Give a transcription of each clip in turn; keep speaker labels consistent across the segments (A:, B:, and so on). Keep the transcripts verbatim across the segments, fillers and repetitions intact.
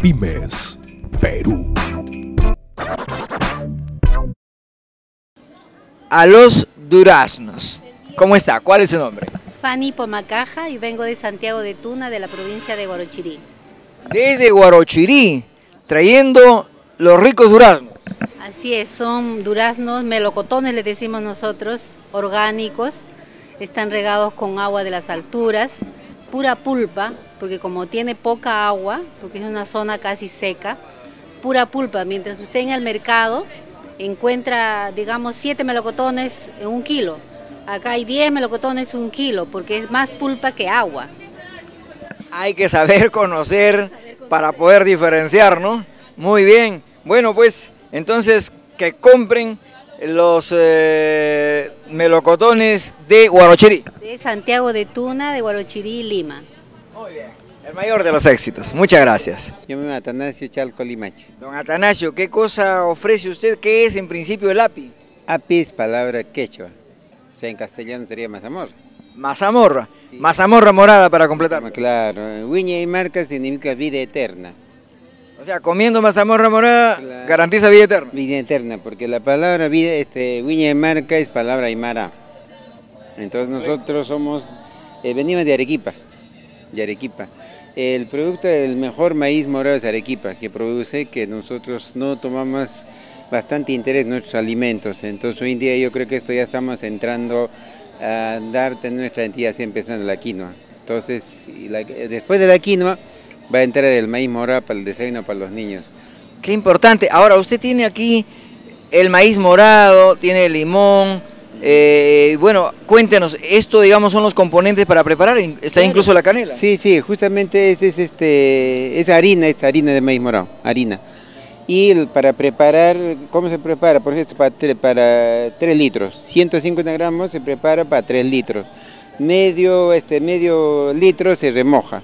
A: Pymes, Perú.
B: A los duraznos. ¿Cómo está? ¿Cuál es su nombre?
C: Fanny Pomacaja y vengo de Santiago de Tuna, de la provincia de Guarochirí.
B: Desde Guarochirí, trayendo los ricos duraznos.
C: Así es, son duraznos, melocotones les decimos nosotros, orgánicos, están regados con agua de las alturas, pura pulpa, porque como tiene poca agua, porque es una zona casi seca, pura pulpa, mientras usted en el mercado encuentra, digamos, siete melocotones en un kilo. Acá hay diez melocotones un kilo, porque es más pulpa que agua.
B: Hay que saber conocer para poder diferenciar, ¿no? Muy bien. Bueno, pues, entonces, que compren los eh, melocotones de Guarochirí.
C: De Santiago de Tuna, de Guarochirí, Lima.
B: Muy bien. El mayor de los éxitos. Muchas gracias.
D: Yo me llamo Atanasio Chalco Limache.
B: Don Atanasio, ¿qué cosa ofrece usted? ¿Qué es en principio el api?
D: Api es palabra quechua, o sea, en castellano sería mazamorra.
B: Mazamorra. Sí. Mazamorra morada para completar.
D: Claro, Wiña y marca significa vida eterna.
B: O sea, comiendo mazamorra morada,
D: claro,
B: garantiza vida eterna.
D: Vida eterna, porque la palabra vida, este, Wiña y marca es palabra aymara. Entonces nosotros somos, eh, venimos de Arequipa, de Arequipa. El producto del mejor maíz morado es Arequipa, que produce que nosotros no tomamos bastante interés en nuestros alimentos. Entonces hoy en día yo creo que esto ya estamos entrando a dar nuestra entidad, así empezando la quinoa. Entonces, la, después de la quinoa va a entrar el maíz morado para el desayuno para los niños.
B: Qué importante. Ahora, usted tiene aquí el maíz morado, tiene el limón. Eh, bueno, cuéntenos, esto digamos son los componentes para preparar, está claro, incluso la canela.
D: Sí, sí, justamente es, es, este, es harina, es harina de maíz morado, harina. Y el, para preparar, ¿cómo se prepara? Por ejemplo, para, para tres litros, ciento cincuenta gramos se prepara para tres litros. Medio, este, medio litro se remoja.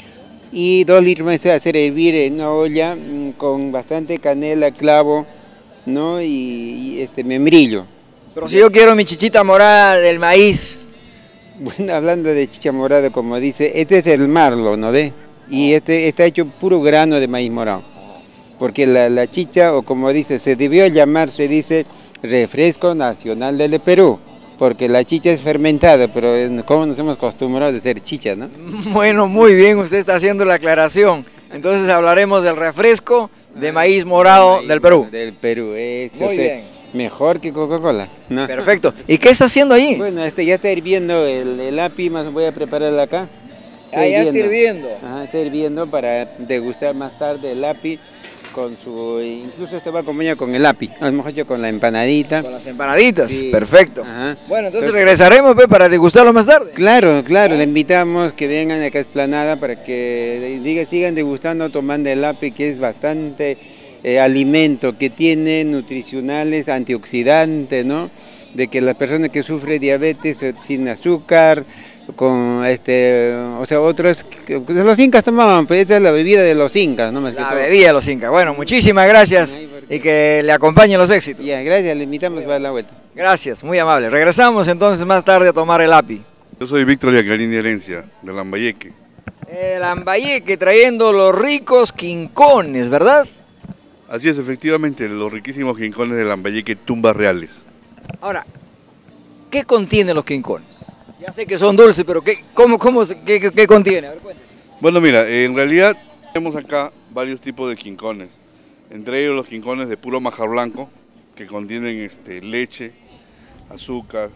D: Y dos litros se hacer hervir en una olla con bastante canela, clavo, ¿no? y, y este, membrillo.
B: Pero si yo quiero mi chichita morada del maíz.
D: Bueno, hablando de chicha morada, como dice, este es el marlo, ¿no ve? Y este está hecho puro grano de maíz morado. Porque la, la chicha, o como dice, se debió llamar, se dice, refresco nacional del Perú. Porque la chicha es fermentada, pero como nos hemos acostumbrado de ser chicha, ¿no?
B: Bueno, muy bien, usted está haciendo la aclaración. Entonces hablaremos del refresco de maíz morado
D: maíz
B: del Perú.
D: Del Perú, eso.
B: Muy
D: o sea,
B: bien.
D: Mejor que Coca-Cola, ¿no?
B: Perfecto. ¿Y qué está haciendo allí?
D: Bueno, este ya está hirviendo el, el api, más voy a prepararlo acá.
B: Está ah, ya está hirviendo.
D: Ajá, está hirviendo para degustar más tarde el api con su... Incluso este va acompañado con el api, a lo mejor yo con la empanadita.
B: Con las empanaditas, sí. Perfecto. Ajá. Bueno, entonces, entonces regresaremos pues, para degustarlo más tarde.
D: Claro, claro, ¿Eh? Le invitamos que vengan acá a Esplanada para que diga, sigan degustando, tomando el api, que es bastante... Eh, alimento que tiene nutricionales, antioxidantes, ¿no? De que las personas que sufren diabetes sin azúcar, con este, o sea, otros, los incas tomaban, pues esa es la bebida de los incas, ¿no? Más
B: la
D: que
B: bebida de los incas. Bueno, muchísimas gracias y que le acompañen los éxitos.
D: Ya, gracias, le invitamos para la vuelta.
B: Gracias, muy amable. Regresamos entonces más tarde a tomar el api.
E: Yo soy Víctor Yacarín de Herencia, de Lambayeque.
B: El Lambayeque trayendo los ricos quincones, ¿verdad?
E: Así es, efectivamente, los riquísimos quincones de Lambayeque, tumbas reales.
B: Ahora, ¿qué contienen los quincones? Ya sé que son dulces, pero ¿qué, cómo, cómo, qué, qué, qué contiene? A ver, cuéntame.
E: Bueno, mira, en realidad tenemos acá varios tipos de quincones. Entre ellos los quincones de puro maja blanco, que contienen este, leche, azúcar.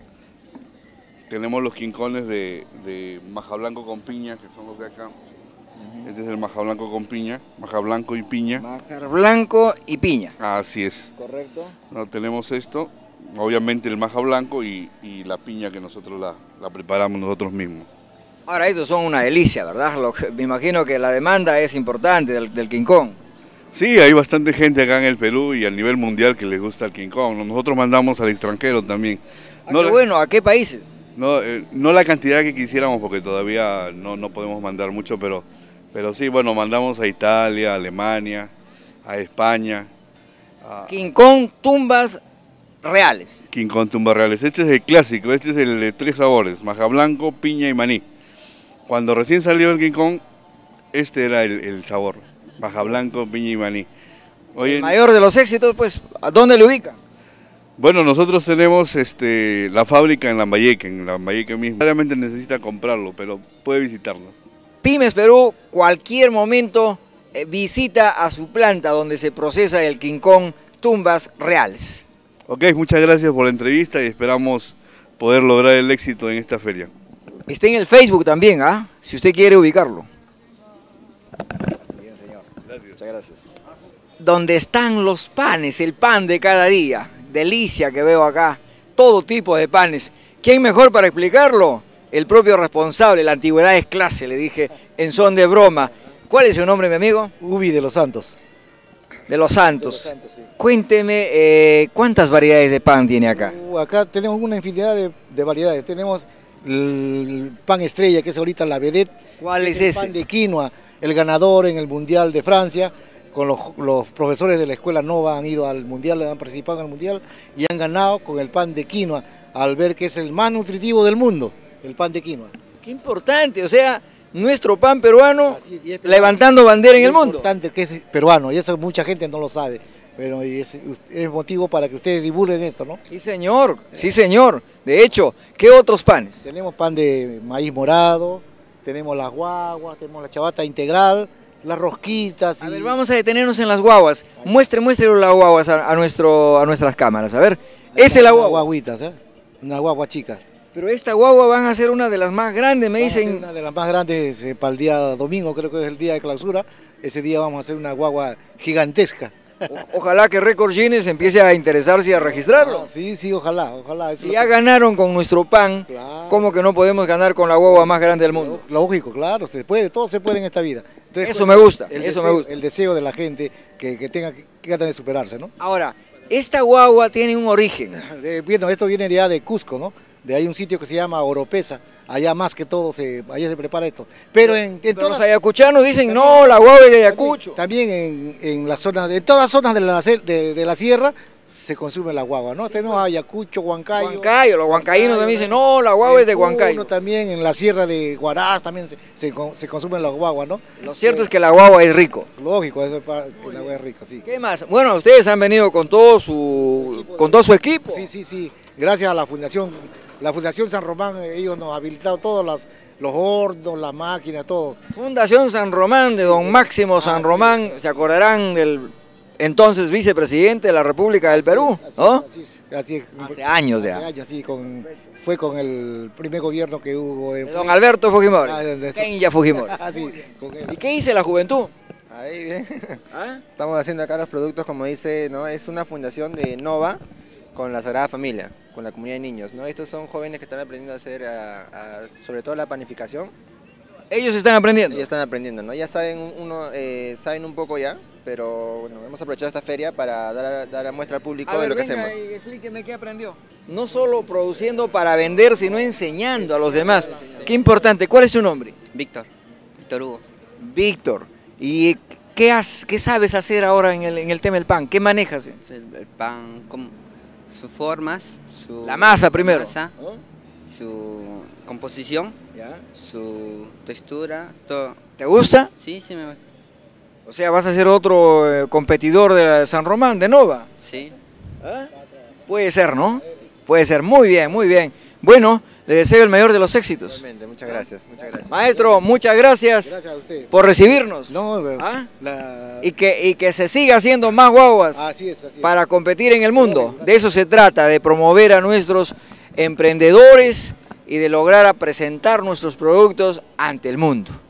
E: Tenemos los quincones de, de maja blanco con piña, que son los de acá. Este es el maja blanco con piña, maja blanco y piña.
B: Maja blanco y piña.
E: Así es.
B: Correcto.
E: No, tenemos esto, obviamente el maja blanco y, y la piña que nosotros la, la preparamos nosotros mismos.
B: Ahora, estos son una delicia, ¿verdad? Lo que, me imagino que la demanda es importante del, del quincón.
E: Sí, hay bastante gente acá en el Perú y a nivel mundial que les gusta el quincón. Nosotros mandamos al extranjero también.
B: ¿A no qué la, bueno? ¿A qué países?
E: No, eh, no la cantidad que quisiéramos porque todavía no, no podemos mandar mucho, pero... Pero sí, bueno, mandamos a Italia, a Alemania, a España.
B: A... Quincón, tumbas reales.
E: Quincón, tumbas reales. Este es el clásico, este es el de tres sabores, maja blanco, piña y maní. Cuando recién salió el quincón, este era el, el sabor. Baja Blanco, Viña y Maní.
B: Hoy el mayor de los éxitos, pues, ¿a dónde le ubican?
E: Bueno, nosotros tenemos este, la fábrica en Lambayeque, en Lambayeque mismo. Realmente necesita comprarlo, pero puede visitarlo.
B: Pymes Perú, cualquier momento eh, visita a su planta donde se procesa el quincón Tumbas Reales.
E: Ok, muchas gracias por la entrevista y esperamos poder lograr el éxito en esta feria.
B: Está en el Facebook también, ¿ah? Si usted quiere ubicarlo. Bien, señor. Gracias. Muchas gracias. Donde están los panes, el pan de cada día. Delicia que veo acá, todo tipo de panes. ¿Quién mejor para explicarlo? El propio responsable, la antigüedad es clase, le dije en son de broma. ¿Cuál es su nombre, mi amigo?
F: Ubi de los Santos.
B: De los Santos.
F: De los Santos, sí.
B: Cuénteme, eh, ¿cuántas variedades de pan tiene acá?
F: Uh, acá tenemos una infinidad de, de variedades. Tenemos el pan estrella, que es ahorita la vedette.
B: ¿Cuál es
F: el
B: ese?
F: Pan de quinoa, el ganador en el Mundial de Francia. Con los, los profesores de la Escuela Nova han ido al Mundial, han participado en el Mundial y han ganado con el pan de quinoa, al ver que es el más nutritivo del mundo, el pan de quinoa.
B: Qué importante, o sea, nuestro pan peruano
F: Así, y es peruano,
B: levantando bandera en el mundo.
F: Importante que es peruano, y eso mucha gente no lo sabe, pero es, es motivo para que ustedes divulguen esto, ¿no?
B: Sí, señor, sí, señor. De hecho, ¿qué otros panes?
F: Tenemos pan de maíz morado, tenemos las guaguas, tenemos la chabata integral, las rosquitas. Y...
B: A ver, vamos a detenernos en las guaguas. Muestre, muestre las guaguas a, a, nuestro, a nuestras cámaras. A ver, esa es la guagua.
F: Una guaguita, ¿eh? Una guagua chica.
B: Pero esta guagua van a ser una de las más grandes, me
F: Vamos
B: dicen.
F: Una de las más grandes eh, para el día domingo, creo que es el día de clausura. Ese día vamos a hacer una guagua gigantesca.
B: O, ojalá que Record Guinness empiece a interesarse y a registrarlo.
F: Ah, sí, sí, ojalá, ojalá.
B: Si ya ganaron con nuestro pan,
F: claro.
B: ¿Cómo que no podemos ganar con la guagua más grande del mundo?
F: Lógico, claro, se puede, todo se puede en esta vida. Entonces,
B: eso me gusta,
F: el
B: eso
F: deseo,
B: me gusta.
F: El deseo de la gente que, que tenga que trata de superarse, ¿no?
B: Ahora, esta guagua tiene un origen.
F: De, bueno, esto viene de allá de Cusco, ¿no? De ahí un sitio que se llama Oropesa. Allá más que todo, se, allá se prepara esto. Pero en, en
B: Pero
F: todas,
B: los ayacuchanos dicen, no, la guagua es de Ayacucho.
F: También, también en, en la zona, de todas las zonas de la, de, de la sierra se consume la guagua, ¿no? Tenemos Ayacucho, Huancayo.
B: Huancayo, los huancayinos también dicen, no, la guagua es de Huancayo.
F: También en la sierra de Huaraz también se, se, se consumen las guaguas, ¿no?
B: Lo cierto es que la guagua es rico.
F: Lógico, es para, que la guagua es rico, sí.
B: ¿Qué más? Bueno, ustedes han venido con todo su, con todo su equipo.
F: Sí, sí, sí. Gracias a la Fundación, la Fundación San Román, ellos nos han habilitado todos los, los hornos, la máquina, todo.
B: Fundación San Román, de don Máximo San Román, se acordarán del entonces vicepresidente de la República del Perú, ¿no?
F: Así, así, así,
B: hace años ya.
F: Hace años, sí, con, fue con el primer gobierno que hubo. De,
B: de don Alberto Fujimori,
F: ah, de, de,
B: Kenya Fujimori.
F: Ah, sí, con él.
B: ¿Y qué dice la juventud?
G: Ahí bien.
B: ¿Ah?
G: Estamos haciendo acá los productos, como dice, ¿no? Es una fundación de Nova con la Sagrada Familia, con la comunidad de niños, ¿no? Estos son jóvenes que están aprendiendo a hacer, a, a, sobre todo la panificación.
B: Ellos están aprendiendo.
G: Ellos están aprendiendo, ¿no? Ya saben, uno, eh, saben un poco ya, pero bueno, hemos aprovechado esta feria para dar, dar a muestra al público
B: a ver,
G: de lo que
B: venga,
G: hacemos.
B: Y explíqueme qué aprendió. No solo produciendo para vender, sino enseñando a los demás. Qué importante. ¿Cuál es su nombre?
H: Víctor, Víctor Hugo.
B: Víctor. ¿Y qué, has, qué sabes hacer ahora en el, en el tema del pan? ¿Qué manejas?
H: El, el pan, con sus formas, su
B: la masa primero.
H: Masa, ¿oh? Su composición,
B: ¿ya?
H: Su textura, todo.
B: ¿Te gusta?
H: Sí, sí me gusta.
B: O sea, vas a ser otro eh, competidor de San Román, de Nova.
H: Sí.
B: ¿Ah? Puede ser, ¿no? Puede ser. Muy bien, muy bien. Bueno, le deseo el mayor de los éxitos.
G: Realmente, muchas gracias, muchas gracias.
B: Maestro, muchas gracias,
F: gracias a usted
B: por recibirnos.
F: No,
B: ¿Ah?
F: la...
B: y, que, y que se siga haciendo más guaguas
F: así es, así es.
B: para competir en el mundo. De eso se trata, de promover a nuestros emprendedores y de lograr a presentar nuestros productos ante el mundo.